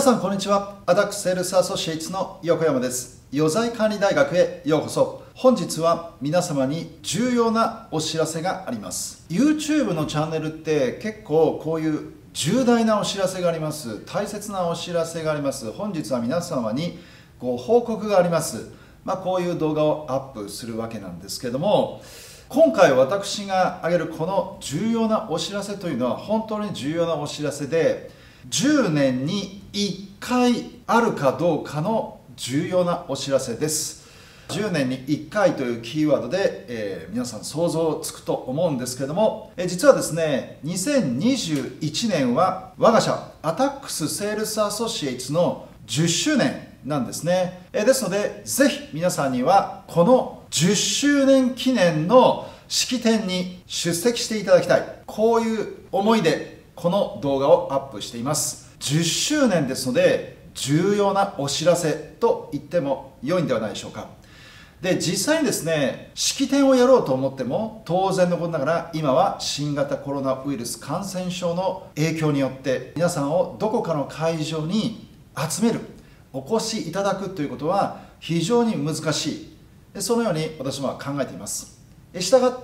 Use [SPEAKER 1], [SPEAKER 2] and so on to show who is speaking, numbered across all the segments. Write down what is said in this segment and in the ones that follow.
[SPEAKER 1] さんこんにちは。アダックスセールスアソシエイツの横山です。余罪管理大学へようこそ。本日は皆様に重要なお知らせがあります。 YouTube のチャンネルって結構こういう重大なお知らせがあります。大切なお知らせがあります。本日は皆様にご報告があります。こういう動画をアップするわけなんですけども、今回私が挙げるこの重要なお知らせというのは本当に重要なお知らせで、10年に1回あるかどうかの重要なお知らせです。10年に1回というキーワードで、皆さん想像つくと思うんですけれども、実はですね、2021年は我が社アタックスセールスアソシエイツの10周年なんですね。ですので、ぜひ皆さんにはこの10周年記念の式典に出席していただきたい。こういう思いでこの動画をアップしています。10周年ですので、重要なお知らせと言っても良いんではないでしょうか。で、実際にですね、式典をやろうと思っても、当然のことながら、今は新型コロナウイルス感染症の影響によって、皆さんをどこかの会場に集める、お越しいただくということは非常に難しい。そのように私は考えています。したがって、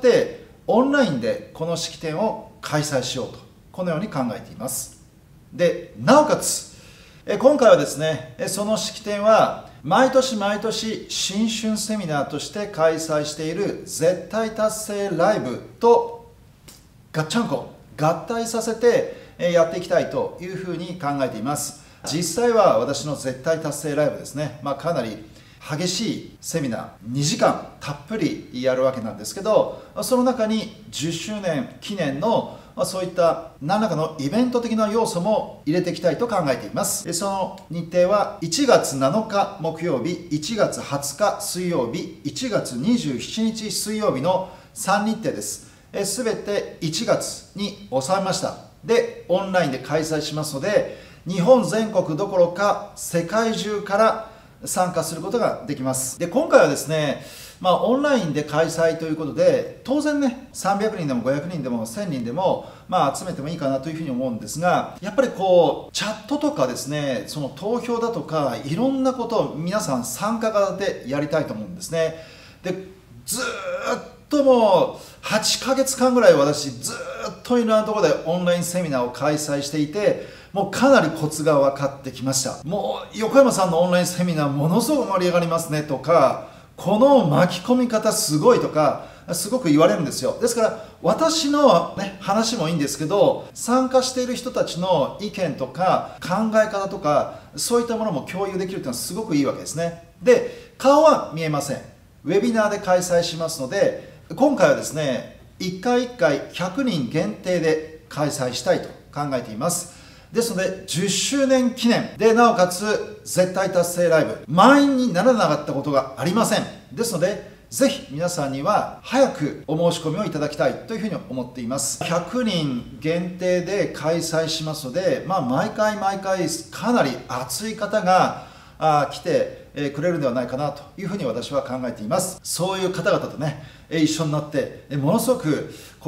[SPEAKER 1] オンラインでこの式典を開催しようと、このように考えています。で、なおかつ、今回はですね、その式典は毎年毎年新春セミナーとして開催している絶対達成ライブとガッチャンコ合体させてやっていきたいというふうに考えています。実際は私の絶対達成ライブですね、かなり激しいセミナー2時間たっぷりやるわけなんですけど、その中に10周年記念のそういった何らかのイベント的な要素も入れていきたいと考えています。その日程は1月7日木曜日、1月20日水曜日、1月27日水曜日の3日程です。すべて1月に収めました。で、オンラインで開催しますので、日本全国どころか世界中から参加することができます。で、今回はですね、オンラインで開催ということで、当然ね、300人でも500人でも1000人でも、集めてもいいかなというふうに思うんですが、やっぱりこう、チャットとかですね、その投票だとか、いろんなことを皆さん参加型でやりたいと思うんですね。で、ずーっともう、8ヶ月間ぐらい私、ずーっといろんなところでオンラインセミナーを開催していて、もうかなりコツが分かってきました。もう、横山さんのオンラインセミナーものすごく盛り上がりますねとか、この巻き込み方すごいとか、すごく言われるんですよ。ですから、私の、話もいいんですけど、参加している人たちの意見とか、考え方とか、そういったものも共有できるというのはすごくいいわけですね。で、顔は見えません。ウェビナーで開催しますので、今回はですね、1回1回100人限定で開催したいと考えています。ですので、10周年記念で、なおかつ絶対達成ライブ、満員にならなかったことがありません。ですので、ぜひ皆さんには早くお申し込みをいただきたいというふうに思っています。100人限定で開催しますので、毎回毎回かなり熱い方が来てくれるのではないかなというふうに私は考えています。そういう方々とね、一緒になって、ものすごく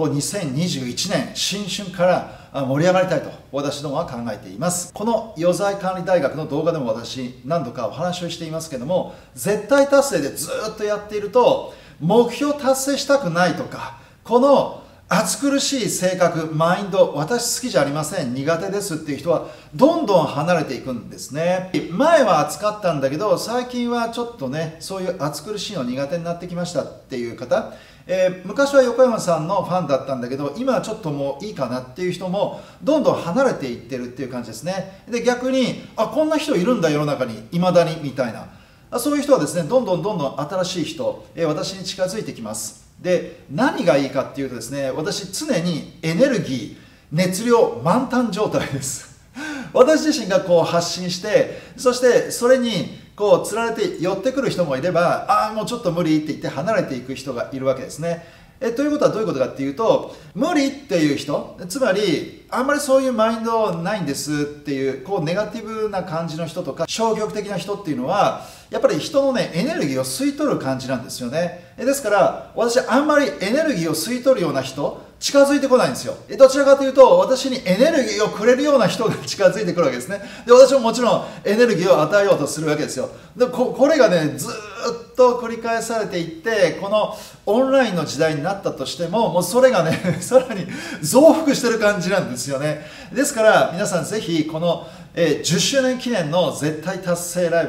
[SPEAKER 1] 2021年新春から盛り上がりたいと私どもは考えています。この余罪管理大学の動画でも私何度かお話をしていますけども、絶対達成でずっとやっていると目標達成したくないとか、この暑苦しい性格、マインド、私好きじゃありません、苦手ですっていう人はどんどん離れていくんですね。前は暑かったんだけど、最近はちょっとね、そういう暑苦しいの苦手になってきましたっていう方、昔は横山さんのファンだったんだけど、今はちょっともういいかなっていう人もどんどん離れていってるっていう感じですね。で、逆に、こんな人いるんだ世の中に、未だにみたいな。そういう人はですね、どんどん新しい人、私に近づいてきます。で、何がいいかっていうとですね、私常にエネルギー、熱量満タン状態です。私自身が発信して、そしてそれにつられて寄ってくる人もいれば、もうちょっと無理って言って離れていく人がいるわけですね。ということはどういうことかっていうと、無理っていう人、つまりあんまりそういうマインドないんですっていうネガティブな感じの人とか消極的な人っていうのはやっぱり人のねエネルギーを吸い取る感じなんですよね。ですから私あんまりエネルギーを吸い取るような人、 近づいてこないんですよ。どちらかというと、私にエネルギーをくれるような人が近づいてくるわけですね。で、私ももちろんエネルギーを与えようとするわけですよ。で、これがね、ずっと繰り返されていって、このオンラインの時代になったとしても、もうそれがね、さらに増幅してる感じなんですよね。ですから、皆さんぜひ、この、10周年記念の絶対達成ライブ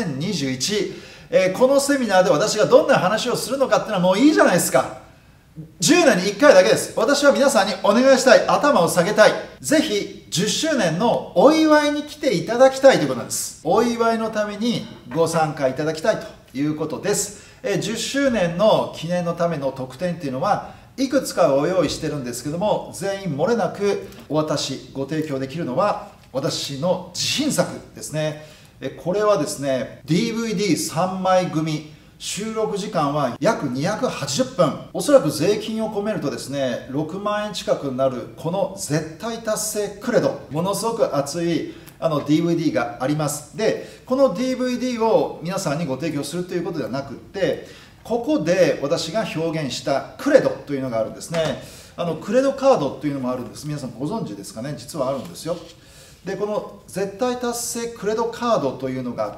[SPEAKER 1] 2021、このセミナーで私がどんな話をするのかっていうのはもういいじゃないですか。10年に1回だけです。私は皆さんにお願いしたい。頭を下げたい。ぜひ10周年のお祝いに来ていただきたいということなんです。お祝いのためにご参加いただきたいということです。10周年の記念のための特典っていうのはいくつかを用意してるんですけども、全員漏れなくお渡し、ご提供できるのは私の自信作ですね。これはですね、DVD3 枚組。収録時間は約280分。おそらく税金を込めるとですね、6万円近くになるこの絶対達成クレド。ものすごく熱いDVD があります。で、この DVD を皆さんにご提供するということではなくって、ここで私が表現したクレドというのがあるんですね。クレドカードというのもあるんです。皆さんご存知ですかね。実はあるんですよ。で、この絶対達成クレドカードというのがあって、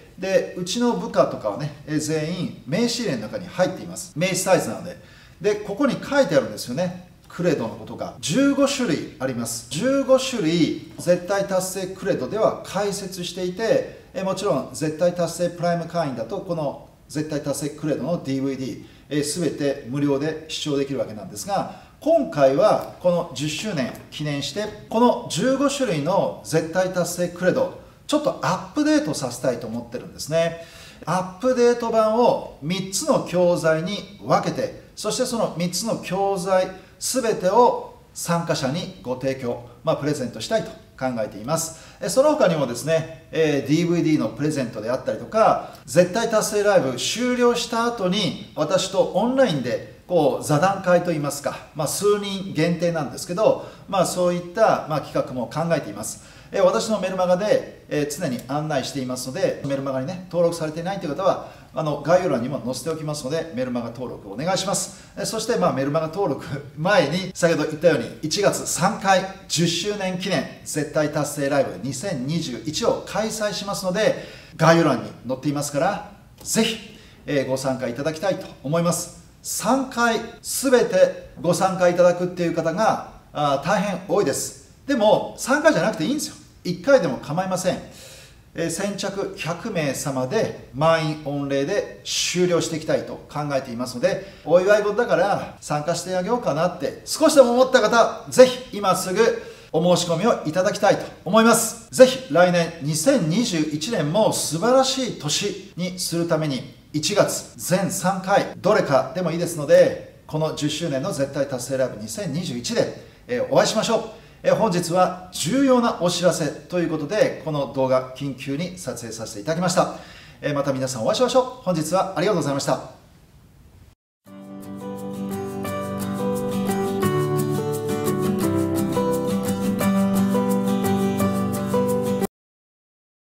[SPEAKER 1] で、うちの部下とかはね、全員名刺入れの中に入っています。名刺サイズなので。で、ここに書いてあるんですよね。クレドのことが。15種類あります。15種類、絶対達成クレドでは解説していて、もちろん絶対達成プライム会員だと、この絶対達成クレドの DVD、すべて無料で視聴できるわけなんですが、今回はこの10周年記念して、この15種類の絶対達成クレド、ちょっとアップデートさせたいと思ってるんですね。アップデート版を3つの教材に分けて、そしてその3つの教材すべてを参加者にご提供、プレゼントしたいと考えています。その他にもですね、DVD のプレゼントであったりとか、絶対達成ライブ終了した後に私とオンラインで座談会といいますか、数人限定なんですけど、そういった企画も考えています。私のメルマガで常に案内していますので、メルマガにね、登録されていないという方は、概要欄にも載せておきますので、メルマガ登録お願いします。そして、メルマガ登録前に、先ほど言ったように、1月3回10周年記念絶対達成ライブ2021を開催しますので、概要欄に載っていますから、ぜひ、ご参加いただきたいと思います。3回すべてご参加いただくっていう方が大変多いです。でも3回じゃなくていいんですよ。1回でも構いません。先着100名様で満員御礼で終了していきたいと考えていますので、お祝い事だから参加してあげようかなって少しでも思った方、ぜひ今すぐお申し込みをいただきたいと思います。ぜひ来年2021年も素晴らしい年にするために、1月全3回どれかでもいいですので、この10周年の絶対達成ライブ2021でお会いしましょう。本日は重要なお知らせということで、この動画緊急に撮影させていただきました。また皆さんお会いしましょう。本日はありがとうございました。